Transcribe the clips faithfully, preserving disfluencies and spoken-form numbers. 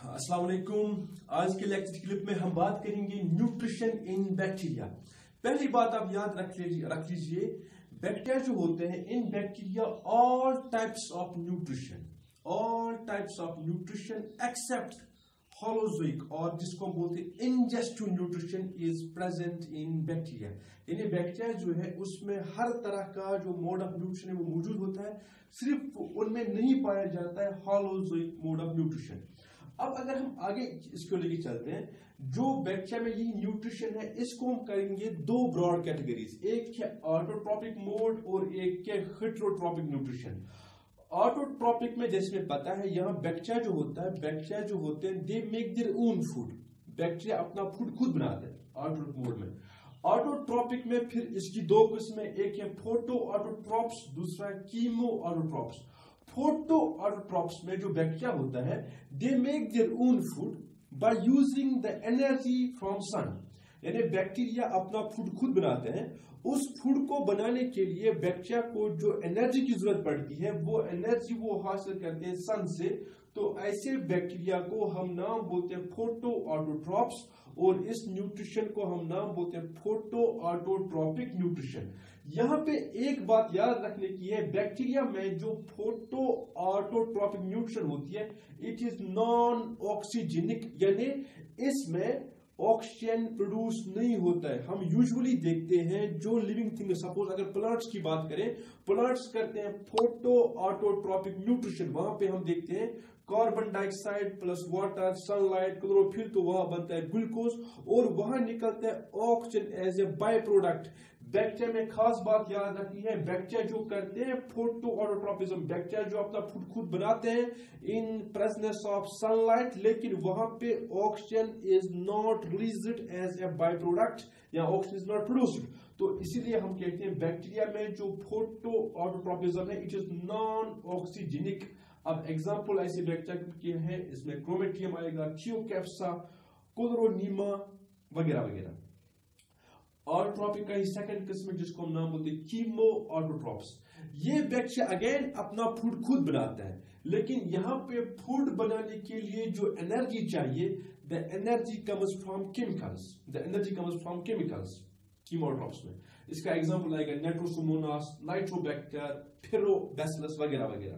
अस्सलाम वालेकुम। आज के लेक्चर क्लिप में हम बात करेंगे न्यूट्रिशन इन बैक्टीरिया। पहली बात आप याद रख लीजिए रख लीजिए बैक्टीरिया जो होते हैं, in bacteria all types of nutrition all types of nutrition except holozoic, और जिसको हम बोलते हैं ingestive nutrition is present in bacteria. यानी बैक्टीरिया जो है उसमें हर तरह का जो मोड ऑफ न्यूट्रिशन है वो मौजूद होता है, सिर्फ उनमें नहीं पाया जाता है होलोजोइक मोड ऑफ न्यूट्रिशन। अब अगर हम आगे इसको लेके चलते हैं, जो बैक्टीरिया में यही न्यूट्रिशन है इसको हम करेंगे दो ब्रॉड कैटेगरीज, एक है ऑटोट्रोपिक मोड और एक है हेटेरोट्रोपिक न्यूट्रिशन। ऑटोट्रोपिक में जैसे पता है यहाँ बैक्टीरिया जो होता है बैक्टीरिया जो होते हैं they make their own food, bacteria अपना फूड खुद बनाते हैं ऑटोट्रोपिक मोड में। ऑटोट्रोपिक में फिर इसकी दो किस्में, एक है फोटो ऑटोट्रोप्स, दूसरा कीमो ऑटोट्रोप्स। फोटो ऑटोट्रोप्स में जो बैक्टीरिया होता है they make their own food by using the energy from sun, यानी बैक्टीरिया अपना फूड खुद बनाते हैं। उस फूड को बनाने के लिए बैक्टीरिया को जो एनर्जी की जरूरत पड़ती है वो एनर्जी वो हासिल करते हैं सन से। तो ऐसे बैक्टीरिया को हम नाम बोलते हैं फोटो ऑटोट्रोप्स, और इस न्यूट्रिशन को हम नाम बोलते हैं फोटो ऑटोट्रोपिक न्यूट्रिशन। यहाँ पे एक बात याद रखने की है, बैक्टीरिया में जो फोटो ऑटोट्रोपिक न्यूट्रिशन होती है इट इज नॉन ऑक्सीजेनिक, यानी इसमें ऑक्सीजन प्रोड्यूस नहीं होता है। हम यूजुअली देखते हैं जो लिविंग थिंग, सपोज अगर प्लांट्स की बात करें, प्लांट्स करते हैं फोटो ऑटोट्रोपिक न्यूट्रिशन, वहां पे हम देखते हैं carbon dioxide plus water, sunlight, chlorophyll, तो वहां बनता है ग्लूकोज और वहां निकलता है oxygen as a by product. Bacteria में खास बात याद रखनी है, बैक्टीरिया जो करते हैं फोटो ऑटोट्रोपिज्म, बैक्टीरिया जो अपना फूड खुद बनाते हैं इन प्रेजेंस ऑफ सनलाइट, लेकिन वहां पे oxygen is not released as a by product या ऑक्सीजन इज नॉट प्रोड्यूस्ड। तो इसीलिए हम कहते हैं बैक्टीरिया में जो फोटो ऑटोट्रोपिज्म है इट इज नॉन ऑक्सीजेनिक। अब एग्जाम्पल ऐसे बैक्टीरिया के हैं, इसमें क्रोमेटियम आएगा, थियोकैप्सा, क्लोरोनीमा वगैरह वगैरह। ऑटोट्रोपिक का ही सेकंड किस्म जिसको हम नाम बोलते हैं कीमो ऑटोट्रोप्स। ये बैक्टीरिया अगेन अपना फूड खुद बनाता है, लेकिन यहाँ पे फूड बनाने के लिए जो एनर्जी चाहिए the energy comes from chemicals the energy comes from chemicals chemotrophs में। इसका एग्जांपल आएगा नाइट्रोसोमोनास, नाइट्रोबैक्टर, फेरोबैसिलस वगैरह वगैरह।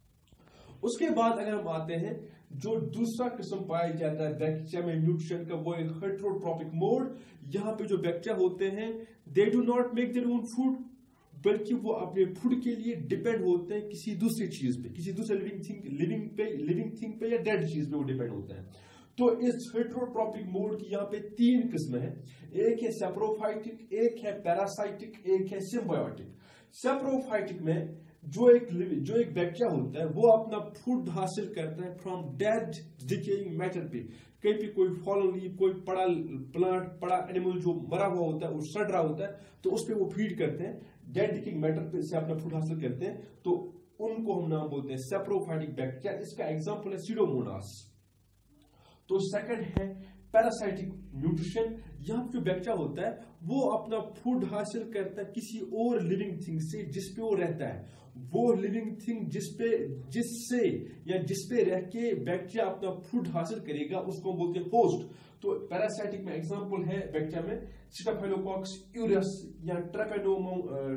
उसके बाद अगर हम आते हैं, जो दूसरा किस्म पाया जाता है बैक्टीरिया में न्यूट्रिशन का वो है हेटेरोट्रोपिक मोड। यहाँ पे जो बैक्टीरिया होते हैं they do not make their own food, बल्कि वो अपने फूड के लिए डिपेंड होते हैं किसी दूसरी चीज पे, किसी दूसरे लिविंग थिंग लिविंग पे लिविंग थिंग पे या डेड चीज पे वो डिपेंड होता है। तो इस हेटेरोट्रोपिक मोड की यहाँ पे तीन किस्म है, एक है सेप्रोफाइटिक, एक है पैरासाइटिक, एक है सिम्बायोटिक। सेप्रोफाइटिक में जो एक जो एक बैक्टीरिया होता है वो अपना फूड हासिल करता है फ्रॉम डेड डिकेइंग मैटर पे, कहीं पे कोई फॉलन लीफ, कोई पड़ा प्लांट, पड़ा एनिमल जो मरा हुआ होता है और सड़ रहा होता है तो उस पे वो फीड करते हैं, डेड डिकेइंग मैटर पे से अपना फूड हासिल करते हैं, तो उनको हम नाम बोलते हैं सेप्रोफाइटिक बैक्टीरिया। इसका एग्जाम्पल है सीडोमोनास। तो सेकंड है पैरासाइटिक न्यूट्रिशन। यहाँ पे जो बैक्टीरिया होता है वो अपना फूड हासिल करता है किसी और लिविंग थिंग से जिसपे वो रहता है, वो लिविंग थिंग जिसपे जिससे या जिसपे रह के बैक्टीरिया अपना फूड हासिल करेगा उसको हम बोलते हैं होस्ट। तो पैरासाइटिक में एग्जांपल है बैक्टीरिया में स्टेफिलोकोकस यूरियस या ट्रेपेनोमो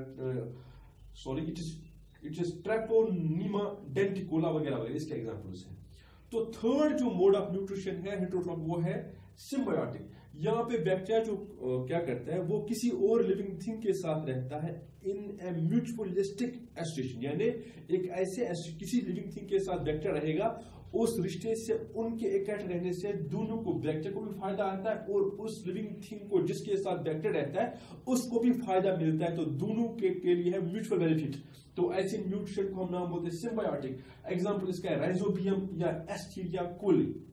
sorry it is it is Treponema denticola वगैरह वगैरह इसके एग्जांपल्स हैं। तो थर्ड जो मोड ऑफ न्यूट्रिशन है हेटेरोट्रोपिक वो है सिम्बायोटिक। यहाँ पे बैक्टीरिया जो आ, क्या करता है वो किसी और लिविंग थिंग के साथ रहता है इन ए म्यूचुअलिस्टिक एसोसिएशन, यानी एक ऐसे किसी लिविंग थिंग के साथ बैक्टीरिया रहेगा, उस रिश्ते से उनके इकट्ठे रहने से दोनों को, बैक्टीरिया को भी फायदा आता है और उस लिविंग थिंग को जिसके साथ बैक्टीरिया रहता है उसको भी फायदा मिलता है, तो दोनों के, के लिए है म्यूचुअल बेनिफिट। तो ऐसे न्यूट्रिशन को हम नाम बोलते हैं सिम्बायोटिक। एग्जांपल इसका है राइजोबियम या एस्चेरिचिया कोली।